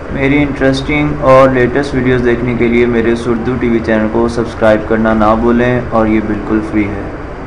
मेरी इंटरेस्टिंग और latest videos देखने के लिए मेरे उर्दू टीवी चैनल को सब्सक्राइब करना ना भूलें और ये बिल्कुल फ्री है।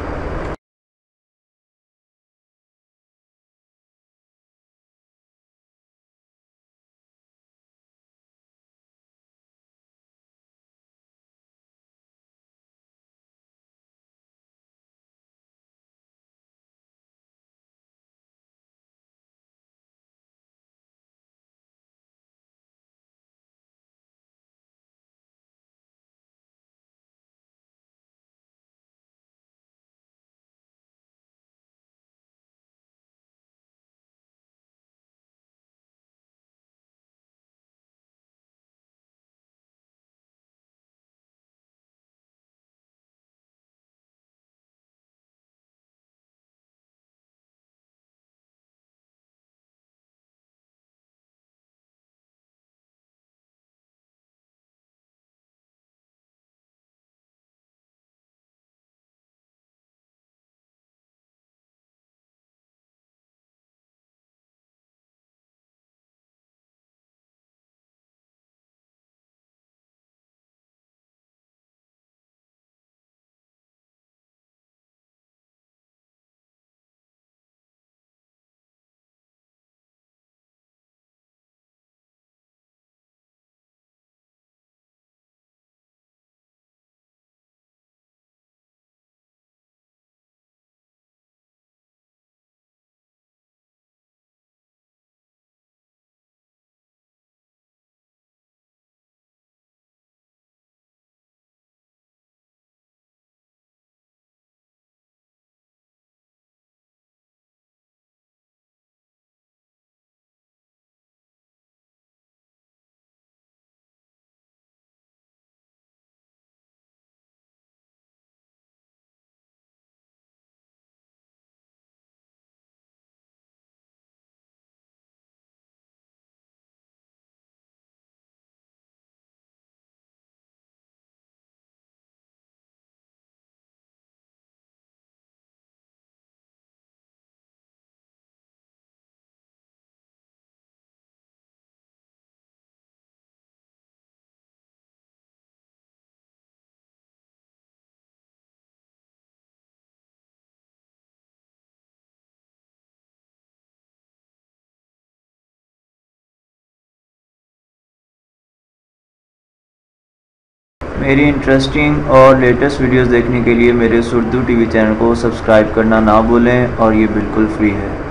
मेरी इंटरेस्टिंग और लेटेस्ट वीडियोस देखने के लिए मेरे उर्दू टीवी चैनल को सब्सक्राइब करना ना भूलें और ये बिल्कुल फ्री है।